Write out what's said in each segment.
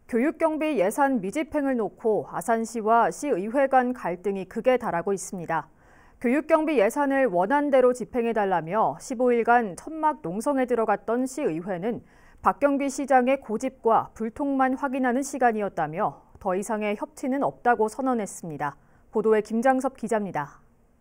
교육경비 예산 미집행을 놓고 아산시와 시의회 간 갈등이 극에 달하고 있습니다. 교육경비 예산을 원안대로 집행해달라며 15일간 천막 농성에 들어갔던 시의회는 박경기 시장의 고집과 불통만 확인하는 시간이었다며 더 이상의 협치는 없다고 선언했습니다. 보도에 김장섭 기자입니다.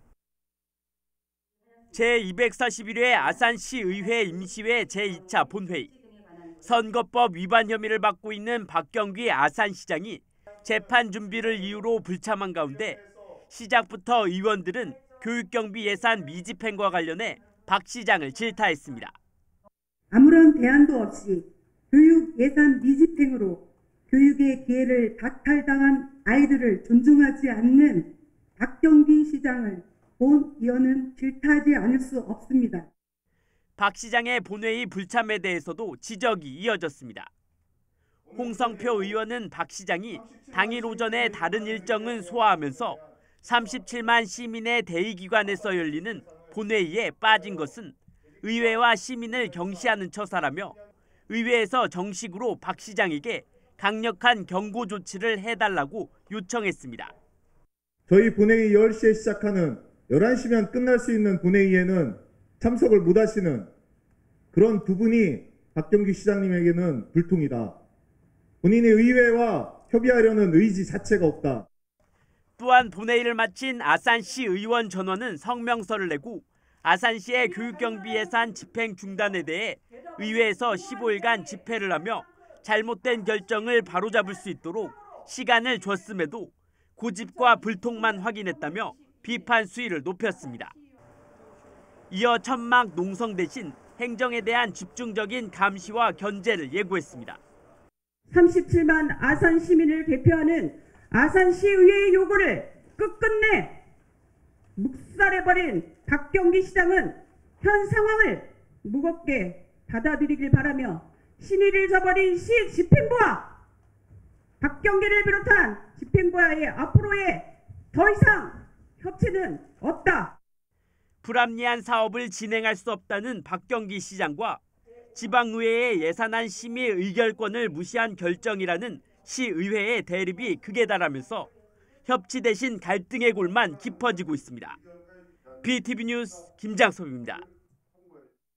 제241회 아산시의회 임시회 제2차 본회의. 선거법 위반 혐의를 받고 있는 박경기 아산시장이 재판 준비를 이유로 불참한 가운데 시작부터 의원들은 교육경비 예산 미집행과 관련해 박 시장을 질타했습니다. 아무런 대안도 없이 교육 예산 미집행으로 교육의 기회를 박탈당한 아이들을 존중하지 않는 박경기 시장을 본 의원은 질타하지 않을 수 없습니다. 박 시장의 본회의 불참에 대해서도 지적이 이어졌습니다. 홍성표 의원은 박 시장이 당일 오전에 다른 일정은 소화하면서 37만 시민의 대의기관에서 열리는 본회의에 빠진 것은 의회와 시민을 경시하는 처사라며 의회에서 정식으로 박 시장에게 강력한 경고 조치를 해달라고 요청했습니다. 저희 본회의 10시에 시작하는 11시면 끝날 수 있는 본회의에는 참석을 못하시는 그런 부분이 박경기 시장님에게는 불통이다. 본인의 의회와 협의하려는 의지 자체가 없다. 또한 본회의를 마친 아산시 의원 전원은 성명서를 내고 아산시의 교육경비 예산 집행 중단에 대해 의회에서 15일간 집회를 하며 잘못된 결정을 바로잡을 수 있도록 시간을 줬음에도 고집과 불통만 확인했다며 비판 수위를 높였습니다. 이어 천막 농성 대신 행정에 대한 집중적인 감시와 견제를 예고했습니다. 37만 아산 시민을 대표하는 아산시의회의 요구를 끝끝내 묵살해버린 박경기 시장은 현 상황을 무겁게 받아들이길 바라며 신의를 저버린 시 집행부와 박경기를 비롯한 집행부와의 앞으로의 더 이상 협치는 없다. 불합리한 사업을 진행할 수 없다는 박경기 시장과 지방의회의 예산안 심의 의결권을 무시한 결정이라는 시의회의 대립이 극에 달하면서 협치 대신 갈등의 골만 깊어지고 있습니다. BTV 뉴스 김장섭입니다.